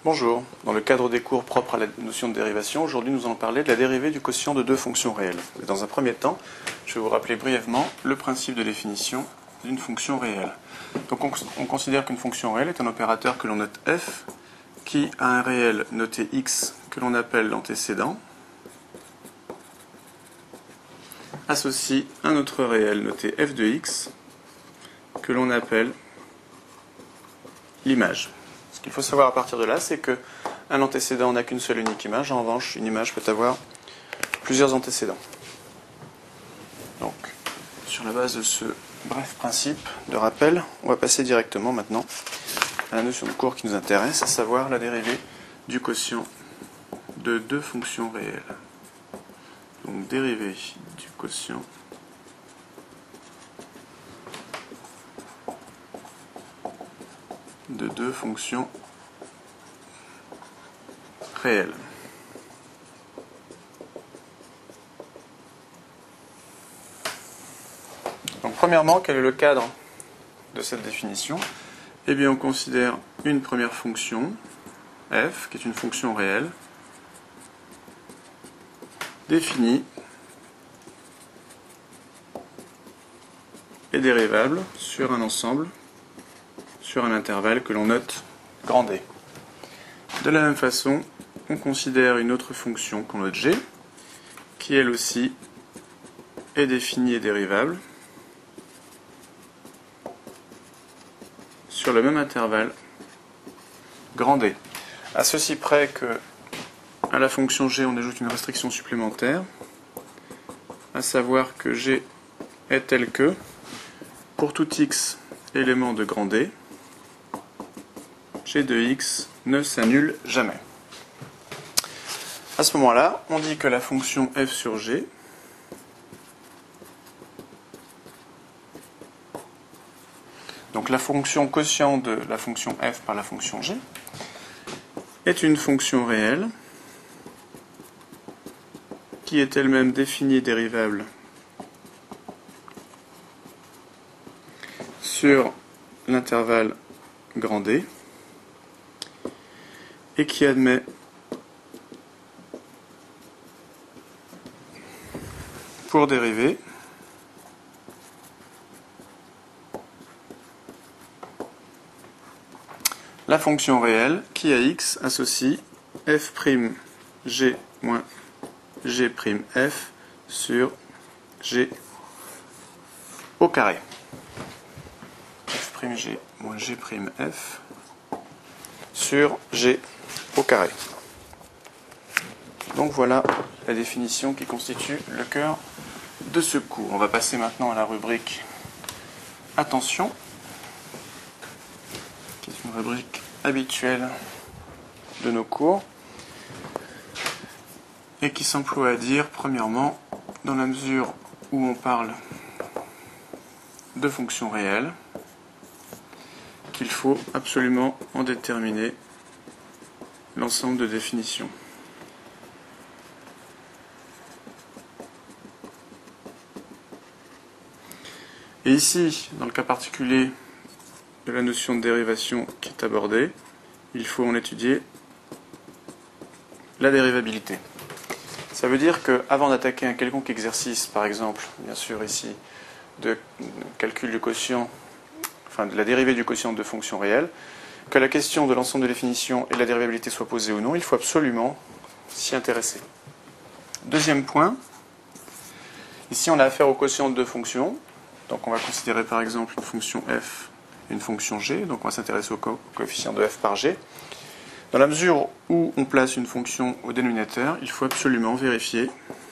Bonjour, dans le cadre des cours propres à la notion de dérivation, aujourd'hui nous allons parler de la dérivée du quotient de deux fonctions réelles. Et dans un premier temps, je vais vous rappeler brièvement le principe de définition d'une fonction réelle. Donc on considère qu'une fonction réelle est un opérateur que l'on note f, qui a un réel noté x que l'on appelle l'antécédent, associe un autre réel noté f de x que l'on appelle l'image. Ce qu'il faut savoir à partir de là, c'est qu'un antécédent n'a qu'une seule unique image. En revanche, une image peut avoir plusieurs antécédents. Donc, sur la base de ce bref principe de rappel, on va passer directement maintenant à la notion de cours qui nous intéresse, à savoir la dérivée du quotient de deux fonctions réelles. Donc, dérivée du quotient de deux fonctions réelles. Donc premièrement, quel est le cadre de cette définition? Eh bien, on considère une première fonction, f, qui est une fonction réelle, définie et dérivable sur un ensemble, sur un intervalle que l'on note grand D. De la même façon, on considère une autre fonction qu'on note g, qui elle aussi est définie et dérivable sur le même intervalle grand D. À ceci près que à la fonction g on ajoute une restriction supplémentaire, à savoir que g est tel que pour tout x élément de grand D, g de x ne s'annule jamais. À ce moment-là, on dit que la fonction f sur g donc la fonction quotient de la fonction f par la fonction g est une fonction réelle qui est elle-même définie et dérivable sur l'intervalle grand D et qui admet pour dériver la fonction réelle qui à x associe f'(g) moins g'(f) sur g au carré. f'(g) moins g'(f) sur g au carré. Donc voilà la définition qui constitue le cœur de ce cours. On va passer maintenant à la rubrique Attention, qui est une rubrique habituelle de nos cours et qui s'emploie à dire, premièrement, dans la mesure où on parle de fonctions réelles, qu'il faut absolument en déterminer l'ensemble de définitions. Et ici, dans le cas particulier de la notion de dérivation qui est abordée, il faut en étudier la dérivabilité. Ça veut dire qu'avant d'attaquer un quelconque exercice, par exemple, bien sûr ici, de calcul du quotient, enfin de la dérivée du quotient de fonctions réelles, que la question de l'ensemble de définitions et de la dérivabilité soit posée ou non, il faut absolument s'y intéresser. Deuxième point, ici on a affaire au quotient de deux fonctions, donc on va considérer par exemple une fonction f et une fonction g, donc on va s'intéresser au coefficient de f par g. Dans la mesure où on place une fonction au dénominateur, il faut absolument vérifier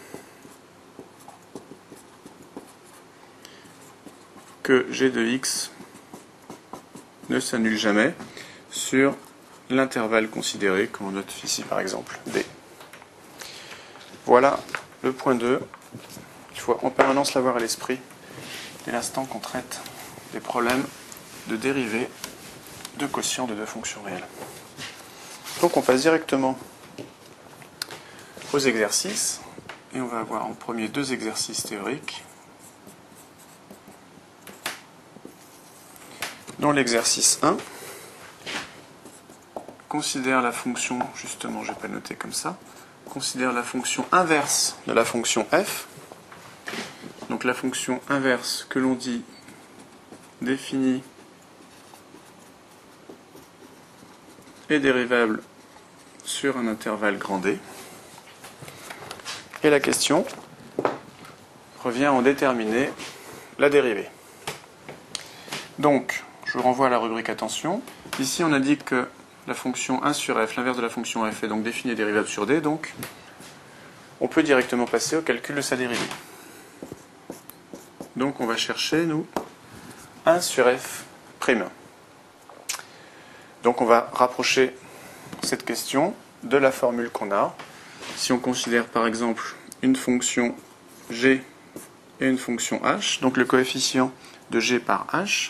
que g de x ne s'annule jamais sur l'intervalle considéré, comme on note ici par exemple d. Voilà le point 2. Il faut en permanence l'avoir à l'esprit dès l'instant qu'on traite des problèmes de dérivée de quotient de deux fonctions réelles. Donc on passe directement aux exercices et on va avoir en premier deux exercices théoriques, dont l'exercice 1 considère la fonction, justement, je ne vais pas le noter comme ça, considère la fonction inverse de la fonction f. Donc la fonction inverse que l'on dit définie est dérivable sur un intervalle grand D. Et la question revient à en déterminer la dérivée. Donc, je vous renvoie à la rubrique attention. Ici, on a dit que la fonction 1 sur f, l'inverse de la fonction f, est donc définie et dérivable sur D, donc on peut directement passer au calcul de sa dérivée. Donc on va chercher, nous, 1 sur f prime. Donc on va rapprocher cette question de la formule qu'on a. Si on considère par exemple une fonction g et une fonction h, donc le coefficient de g par h,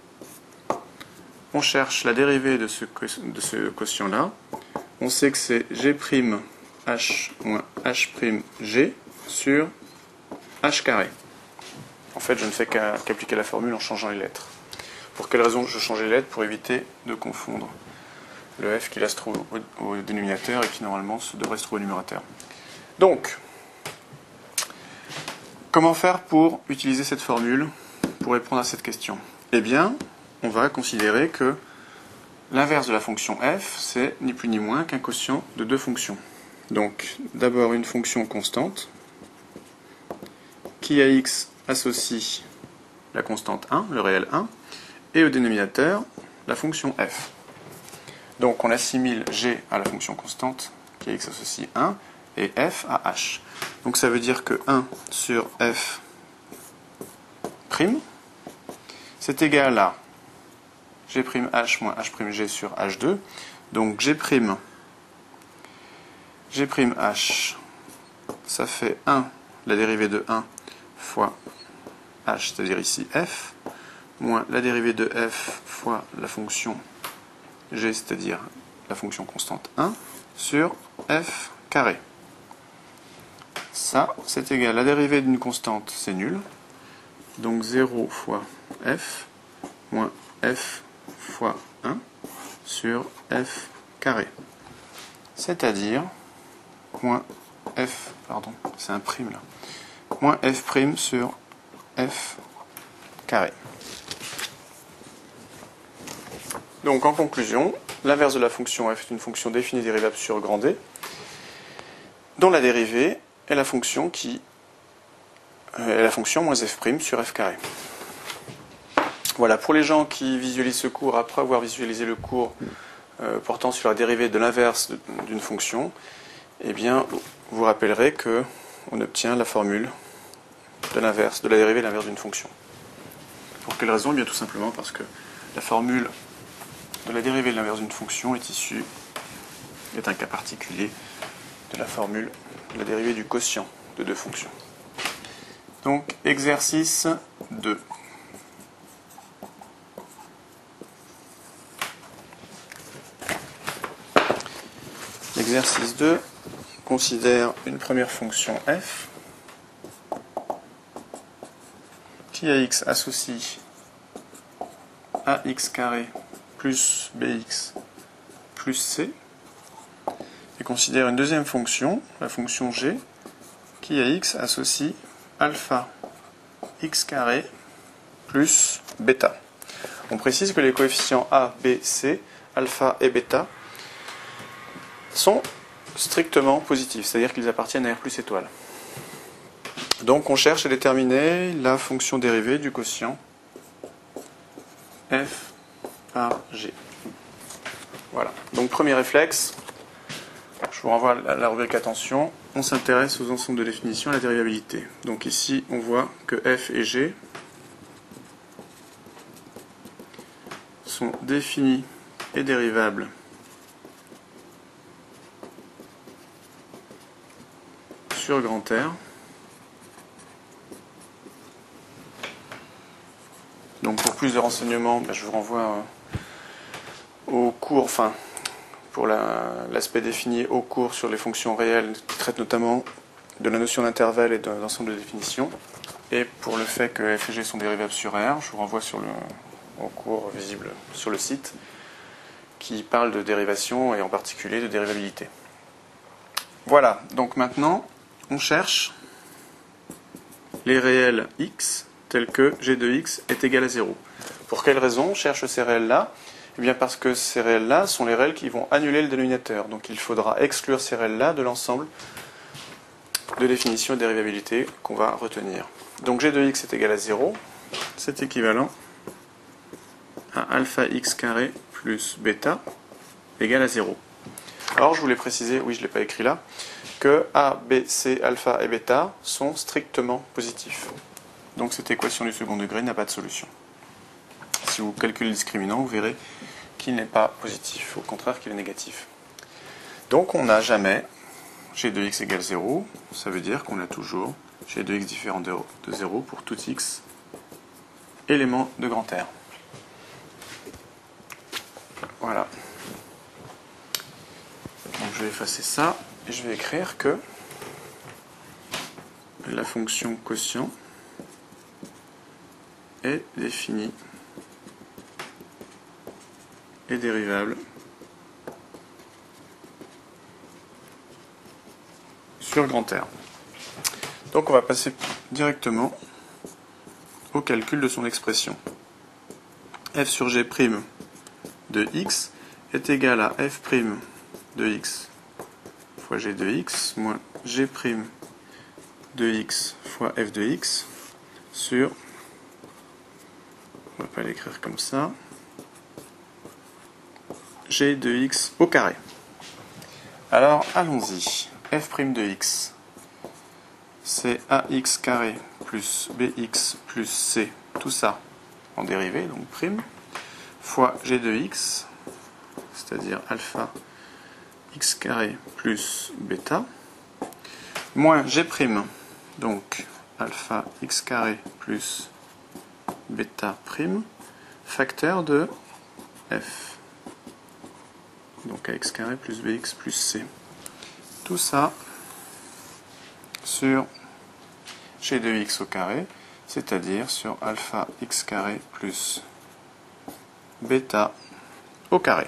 on cherche la dérivée de ce quotient-là. On sait que c'est g' h moins h' g sur h carré. En fait, je ne fais qu'appliquer la formule en changeant les lettres. Pour quelle raison je change les lettres? Pour éviter de confondre le f qui là se trouve au dénominateur et qui normalement devrait se trouver au numérateur. Donc, comment faire pour utiliser cette formule pour répondre à cette question? Eh bien, on va considérer que l'inverse de la fonction f, c'est ni plus ni moins qu'un quotient de deux fonctions. Donc, d'abord une fonction constante qui à x associe la constante 1, le réel 1, et au dénominateur la fonction f. Donc on assimile g à la fonction constante qui à x associe 1 et f à h. Donc ça veut dire que 1 sur f prime, c'est égal à g' h moins h' sur h2. Donc g' h, ça fait 1, la dérivée de 1 fois h, c'est-à-dire ici f, moins la dérivée de f fois la fonction g, c'est-à-dire la fonction constante 1, sur f carré. Ça, c'est égal à la dérivée d'une constante, c'est nul. Donc 0 fois f, moins f fois 1, sur f carré. C'est-à-dire, moins f, pardon, c'est un prime là, moins f prime sur f carré. Donc en conclusion, l'inverse de la fonction f est une fonction définie dérivable sur grand D, dont la dérivée est la fonction moins f' sur f carré. Voilà, pour les gens qui visualisent ce cours après avoir visualisé le cours portant sur la dérivée de l'inverse d'une fonction, eh bien, vous rappellerez qu'on obtient la formule de l'inverse, de la dérivée de l'inverse d'une fonction. Pour quelle raison? Eh bien, tout simplement parce que la formule de la dérivée de l'inverse d'une fonction est un cas particulier de la formule de la dérivée du quotient de deux fonctions. Donc, exercice 2. L'exercice 2 considère une première fonction f qui à x associe ax carré plus bx plus c, et considère une deuxième fonction, la fonction g, qui à x associe alpha x carré plus bêta. On précise que les coefficients a, b, c, alpha et bêta sont strictement positifs, c'est-à-dire qu'ils appartiennent à R plus étoile. Donc on cherche à déterminer la fonction dérivée du quotient f par g. Voilà. Donc premier réflexe, je vous renvoie à la rubrique attention, on s'intéresse aux ensembles de définition à la dérivabilité. Donc ici on voit que f et g sont définis et dérivables sur grand R. Donc pour plus de renseignements, je vous renvoie au cours, pour l'aspect défini au cours sur les fonctions réelles, qui traite notamment de la notion d'intervalle et d'un ensemble de définitions. Et pour le fait que f et g sont dérivables sur R, je vous renvoie au cours visible sur le site, qui parle de dérivation et en particulier de dérivabilité. Voilà, donc maintenant on cherche les réels x tels que g de x est égal à 0. Pour quelle raison on cherche ces réels-là? Eh bien parce que ces réels-là sont les réels qui vont annuler le dénominateur. Donc il faudra exclure ces réels-là de l'ensemble de définition et de dérivabilité qu'on va retenir. Donc g de x est égal à 0, c'est équivalent à alpha x carré plus bêta égale à 0. Alors je voulais préciser, oui je ne l'ai pas écrit là, que a, b, c, alpha et bêta sont strictement positifs. Donc cette équation du second degré n'a pas de solution. Si vous calculez le discriminant, vous verrez qu'il n'est pas positif, au contraire qu'il est négatif. Donc on n'a jamais g de x égale 0, ça veut dire qu'on a toujours g de x différent de 0 pour tout x élément de grand R. Voilà. Donc je vais effacer ça et je vais écrire que la fonction quotient est définie et dérivable sur grand R. Donc on va passer directement au calcul de son expression. F sur g' de x est égal à f' de x fois g de x moins g' de x fois f de x sur, on va pas l'écrire comme ça, g de x au carré. Alors allons-y. F' de x, c'est ax carré plus bx plus c, tout ça en dérivée, donc prime, fois g de x, c'est-à-dire alpha x carré plus bêta, moins g', donc alpha x carré plus bêta prime, facteur de f, donc ax carré plus bx plus c. Tout ça sur g de x au carré, c'est-à-dire sur alpha x carré plus bêta au carré.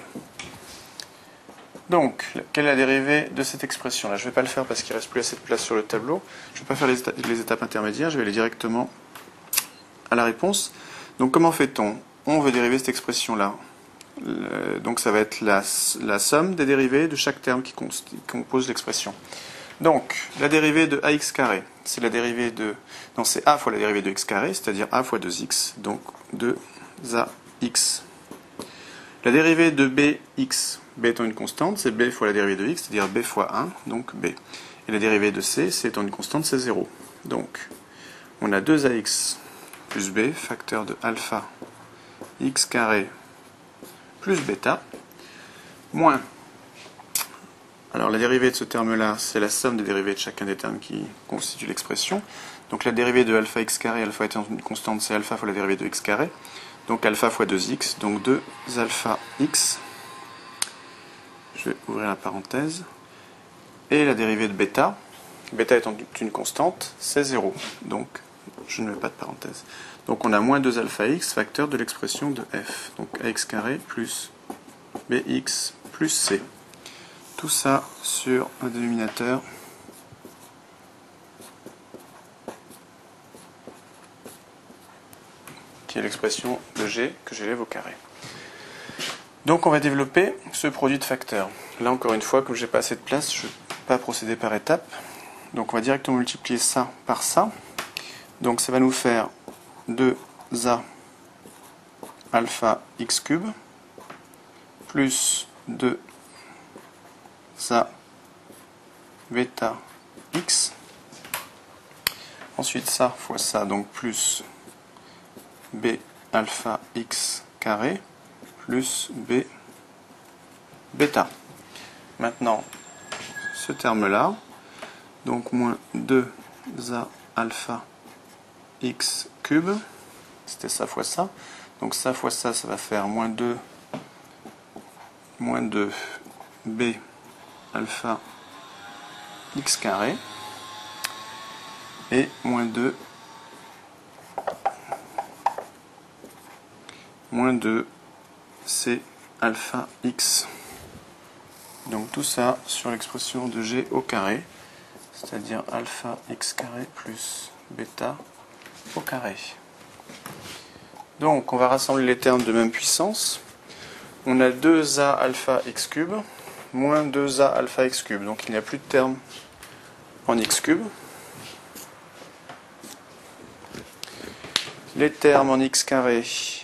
Donc, quelle est la dérivée de cette expression-là? Je ne vais pas le faire parce qu'il ne reste plus assez de place sur le tableau. Je ne vais pas faire les étapes intermédiaires, je vais aller directement à la réponse. Donc, comment fait-on? On veut dériver cette expression-là. Donc, ça va être la somme des dérivées de chaque terme qui compose l'expression. Donc, la dérivée de ax carré, c'est la dérivée de... Non, c'est a fois la dérivée de x carré, c'est-à-dire a fois 2x, donc 2ax. La dérivée de bx, b étant une constante, c'est b fois la dérivée de x, c'est-à-dire b fois 1, donc b. Et la dérivée de c, c'est étant une constante, c'est 0. Donc, on a 2ax plus b, facteur de alpha x carré plus bêta, moins... Alors la dérivée de ce terme-là, c'est la somme des dérivées de chacun des termes qui constituent l'expression. Donc la dérivée de alpha x carré, alpha étant une constante, c'est alpha fois la dérivée de x carré. Donc alpha fois 2x, donc 2 alpha x. Je vais ouvrir la parenthèse. Et la dérivée de bêta, bêta étant une constante, c'est 0. Donc je ne mets pas de parenthèse. Donc on a moins 2 alpha x, facteur de l'expression de f. Donc ax carré plus bx plus c. Tout ça sur un dénominateur qui est l'expression de g que j'élève au carré. Donc on va développer ce produit de facteurs. Là encore une fois, comme je n'ai pas assez de place, je ne vais pas procéder par étapes. Donc on va directement multiplier ça par ça. Donc ça va nous faire 2a alpha x cube plus 2a bêta x. Ensuite ça fois ça, donc plus b alpha x carré plus b bêta. Maintenant, ce terme-là, donc moins 2a alpha x cube, c'était ça fois ça. Donc ça fois ça, ça va faire moins 2 b alpha x carré et moins 2 c alpha x. Donc tout ça sur l'expression de g au carré, c'est-à-dire alpha x carré plus bêta au carré. Donc on va rassembler les termes de même puissance. On a 2a alpha x cube moins 2a alpha x cube. Donc il n'y a plus de termes en x cube. Les termes en x carré,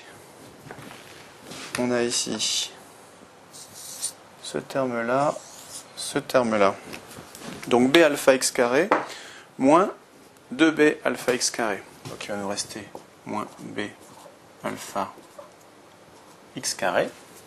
on a ici ce terme-là, ce terme-là. Donc b alpha x carré moins 2b alpha x carré. Donc il va nous rester moins b alpha x carré.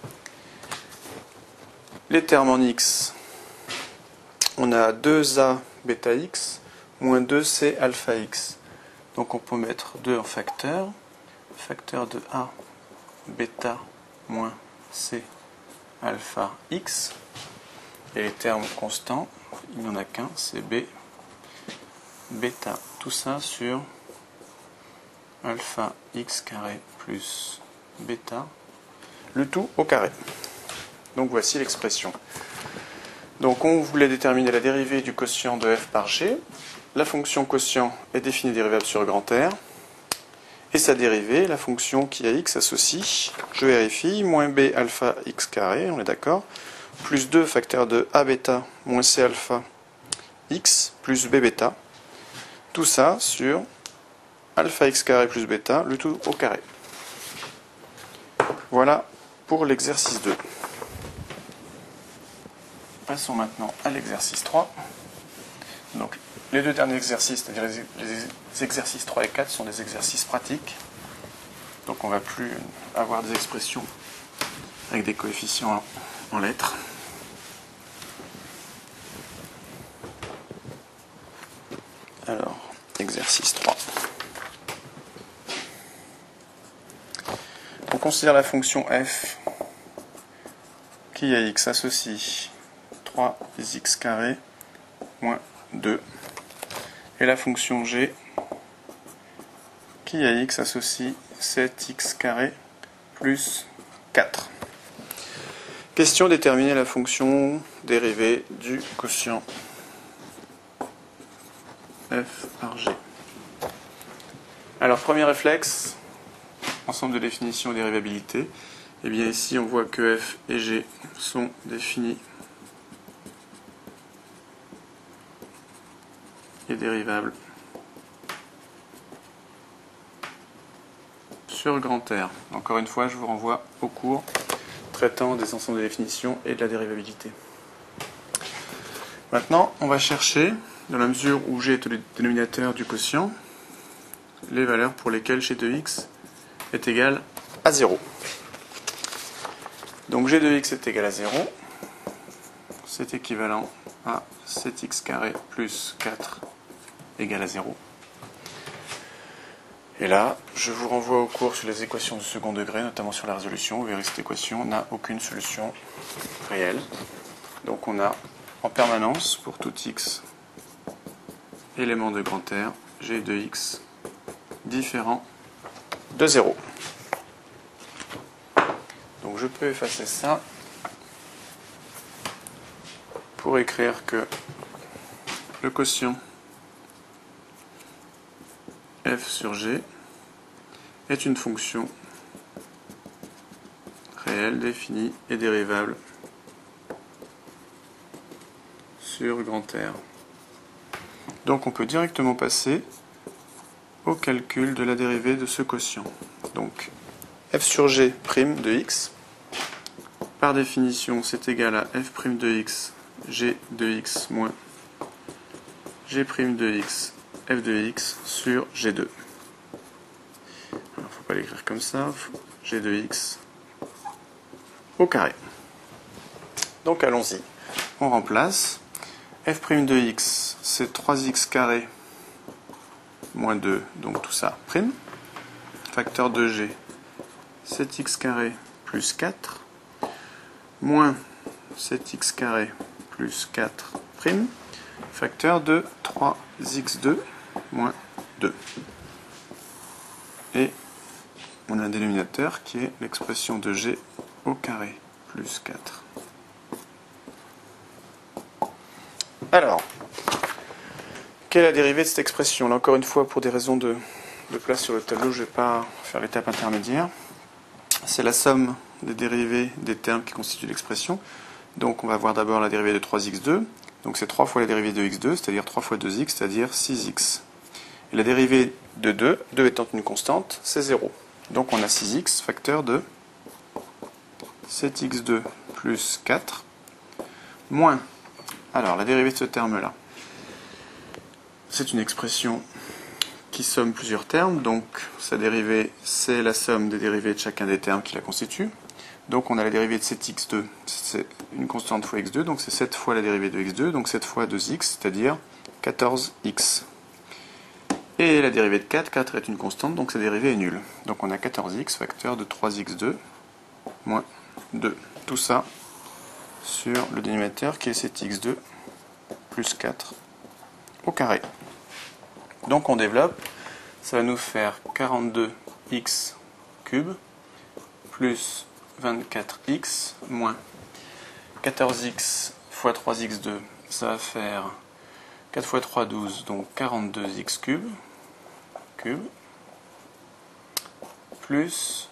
Les termes en x, on a 2a bêta x moins 2c alpha x. Donc on peut mettre 2 en facteur. Facteur de a bêta moins c alpha x. Et les termes constants, il n'y en a qu'un, c'est b bêta. Tout ça sur alpha x carré plus bêta, le tout au carré. Donc voici l'expression. Donc on voulait déterminer la dérivée du quotient de f par g. La fonction quotient est définie dérivable sur grand R. Et sa dérivée, la fonction qui à x associe, je vérifie, moins b alpha x carré, on est d'accord, plus 2 facteur de a bêta moins c alpha x plus b bêta. Tout ça sur alpha x carré plus bêta, le tout au carré. Voilà pour l'exercice 2. Passons maintenant à l'exercice 3. Donc, les deux derniers exercices, c'est-à-dire les exercices 3 et 4, sont des exercices pratiques. Donc on ne va plus avoir des expressions avec des coefficients en lettres. Alors, exercice 3. On considère la fonction f qui à x associe 3x carré moins 2 et la fonction g qui à x associe 7x carré plus 4. Question: déterminer la fonction dérivée du quotient f par g. Alors premier réflexe, ensemble de définitions et dérivabilité. Et bien ici on voit que f et g sont définis et dérivables sur grand R. Encore une fois, je vous renvoie au cours traitant des ensembles de définitions et de la dérivabilité. Maintenant, on va chercher, dans la mesure où g est le dénominateur du quotient, les valeurs pour lesquelles g de x est égal à 0. Donc g de x est égal à 0. C'est équivalent à 7x carré plus 4 égale à 0. Et là, je vous renvoie au cours sur les équations de second degré, notamment sur la résolution. Vous verrez que cette équation n'a aucune solution réelle. Donc on a en permanence, pour tout x élément de grand R, g de x différent de 0. Donc je peux effacer ça pour écrire que le quotient f sur g est une fonction réelle, définie et dérivable sur grand R. Donc on peut directement passer au calcul de la dérivée de ce quotient. Donc f sur g' de x, par définition c'est égal à f' de x, g de x moins g' de x, f de x sur g2. Il ne faut pas l'écrire comme ça, g de x au carré. Donc allons-y, on remplace. F' de x, c'est 3x carré moins 2, donc tout ça prime. Facteur de g, 7x carré plus 4, moins 7x carré plus 4 prime. Facteur de 3x2 moins 2. Et on a un dénominateur qui est l'expression de g au carré. plus 4. Alors, quelle est la dérivée de cette expression? Là, encore une fois, pour des raisons de place sur le tableau, je ne vais pas faire l'étape intermédiaire. C'est la somme des dérivées des termes qui constituent l'expression. Donc, on va voir d'abord la dérivée de 3x2. Donc, c'est 3 fois la dérivée de x2, c'est-à-dire 3 fois 2x, c'est-à-dire 6x. Et la dérivée de 2, 2 étant une constante, c'est 0. Donc, on a 6x, facteur de 7x2 plus 4, moins. Alors, la dérivée de ce terme-là, c'est une expression qui somme plusieurs termes, donc sa dérivée, c'est la somme des dérivées de chacun des termes qui la constituent. Donc on a la dérivée de 7x2, c'est une constante fois x2, donc c'est 7 fois la dérivée de x2, donc 7 fois 2x, c'est-à-dire 14x. Et la dérivée de 4, 4 est une constante, donc sa dérivée est nulle. Donc on a 14x, facteur de 3x2 moins 2. Tout ça sur le dénominateur qui est 7x2 plus 4 au carré. Donc on développe, ça va nous faire 42x cube plus 24x moins 14x fois 3x2, ça va faire 4 fois 3, 12, donc 42x cube, plus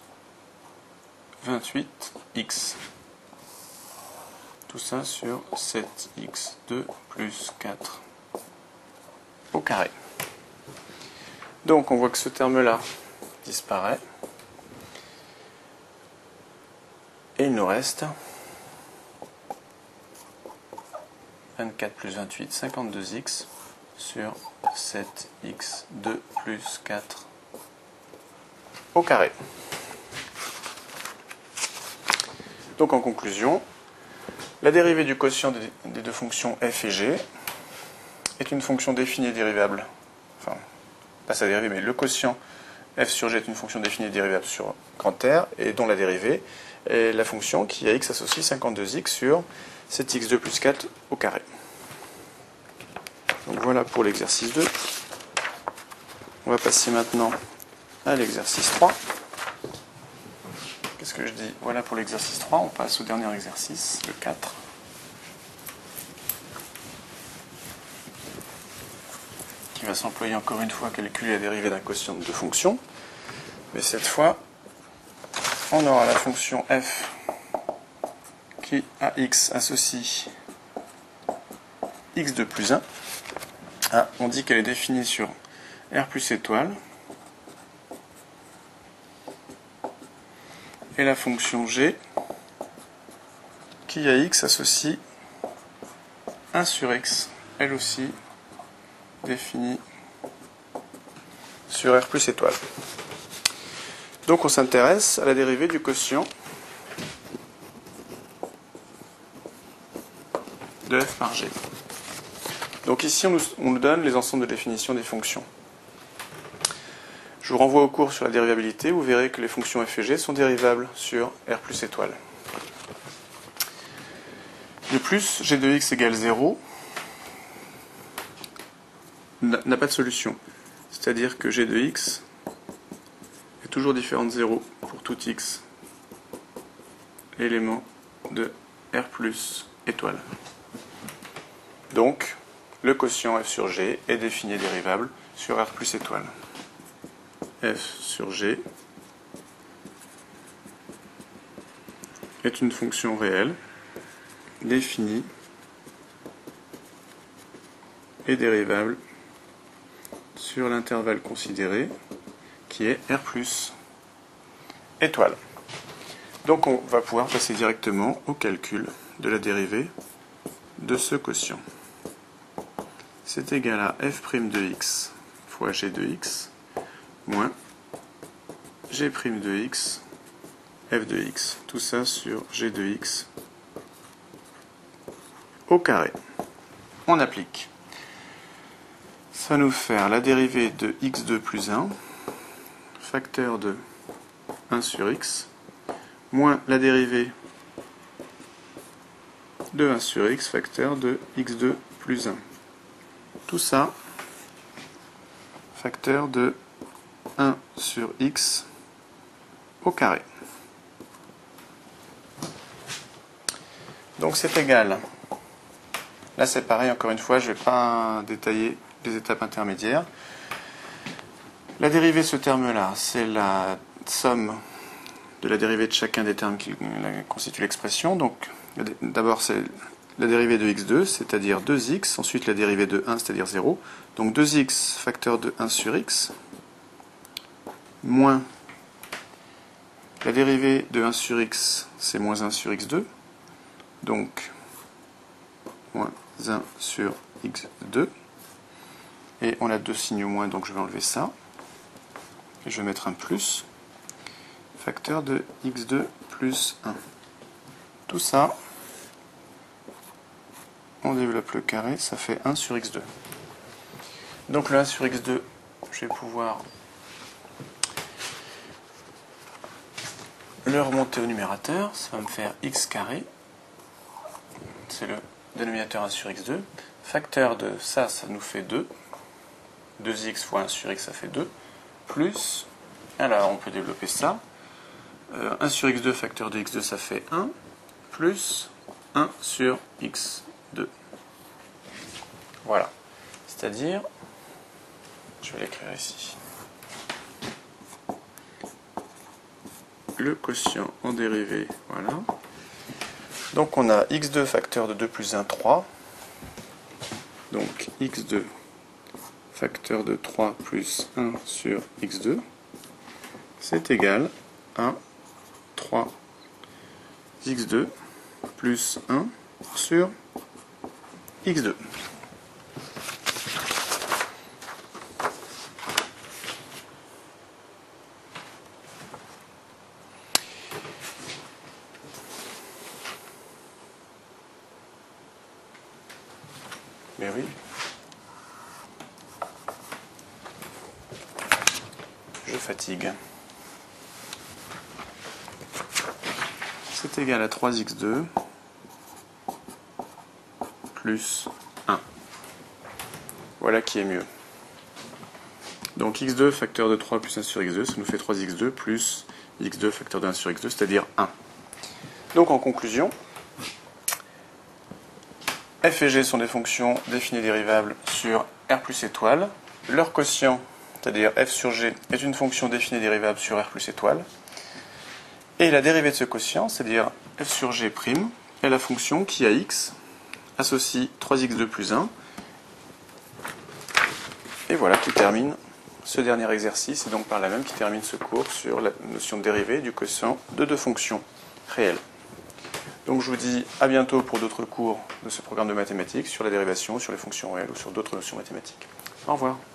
28x. Tout ça sur 7x2 plus 4 au carré. Donc on voit que ce terme-là disparaît. Et il nous reste 24 plus 28, 52x sur 7x2 plus 4 au carré. Donc en conclusion, la dérivée du quotient des deux fonctions f et g est une fonction définie et dérivable. Enfin, pas sa dérivée, mais le quotient f sur g est une fonction définie et dérivable sur grand R, et dont la dérivée est la fonction qui à x associe 52x sur 7x2 plus 4 au carré. Donc voilà pour l'exercice 2. On va passer maintenant à l'exercice 3. Qu'est-ce que je dis? Voilà pour l'exercice 3. On passe au dernier exercice, le 4. Qui va s'employer encore une fois à calculer la dérivée d'un quotient de deux fonctions. Mais cette fois, on aura la fonction f qui à x associe x2 plus 1. Ah, on dit qu'elle est définie sur R plus étoile. Et la fonction g qui à x associe 1 sur x, elle aussi définie sur R plus étoile. Donc on s'intéresse à la dérivée du quotient de f par g. Donc ici on nous donne les ensembles de définition des fonctions. Je vous renvoie au cours sur la dérivabilité, vous verrez que les fonctions f et g sont dérivables sur R plus étoile. De plus, g de x égale 0 n'a pas de solution. C'est-à-dire que g de x est toujours différent de 0 pour tout x élément de R plus étoile. Donc, le quotient f sur g est défini et dérivable sur R plus étoile. F sur g est une fonction réelle définie et dérivable sur l'intervalle considéré qui est R plus étoile. Donc on va pouvoir passer directement au calcul de la dérivée de ce quotient. C'est égal à f' de x fois g de x moins g' de x f de x. Tout ça sur g de x au carré. On applique. Ça va nous faire la dérivée de x2 plus 1, facteur de 1 sur x, moins la dérivée de 1 sur x, facteur de x2 plus 1. Tout ça, facteur de 1 sur x au carré. Donc c'est égal. Là c'est pareil, encore une fois, je ne vais pas détailler les étapes intermédiaires. La dérivée de ce terme-là, c'est la somme de la dérivée de chacun des termes qui constituent l'expression. Donc d'abord c'est la dérivée de x2, c'est-à-dire 2x, ensuite la dérivée de 1, c'est-à-dire 0. Donc 2x facteur de 1 sur x, moins la dérivée de 1 sur x, c'est moins 1 sur x2. Donc moins 1 sur x2. Et on a deux signes moins, donc je vais enlever ça. Et je vais mettre un plus. Facteur de x2 plus 1. Tout ça, on développe le carré, ça fait 1 sur x2. Donc le 1 sur x2, je vais pouvoir le remonter au numérateur. Ça va me faire x carré. C'est le dénominateur 1 sur x2. Facteur de ça, ça nous fait 2. 2x fois 1 sur x, ça fait 2. Plus, alors on peut développer ça. 1 sur x2 facteur de x2, ça fait 1. Plus 1 sur x2. Voilà. C'est-à-dire, je vais l'écrire ici. Le quotient en dérivée, voilà. Donc on a x2 facteur de 2 plus 1, 3. Donc x2 facteur de 3 plus 1 sur x2, c'est égal à 3 x2 plus 1 sur x2. Mais oui. Je fatigue. C'est égal à 3x2 plus 1. Voilà qui est mieux. Donc x2 facteur de 3 plus 1 sur x2, ça nous fait 3x2 plus x2 facteur de 1 sur x2, c'est-à-dire 1. Donc en conclusion, f et g sont des fonctions définies dérivables sur R plus étoile. Leur quotient, c'est-à-dire f sur g, est une fonction définie dérivable sur R plus étoile. Et la dérivée de ce quotient, c'est-à-dire f sur g', est la fonction qui à x associe 3x2 plus 1. Et voilà qui termine ce dernier exercice, et donc par là même qui termine ce cours sur la notion de dérivée du quotient de deux fonctions réelles. Donc je vous dis à bientôt pour d'autres cours de ce programme de mathématiques sur la dérivation, sur les fonctions réelles ou sur d'autres notions mathématiques. Au revoir.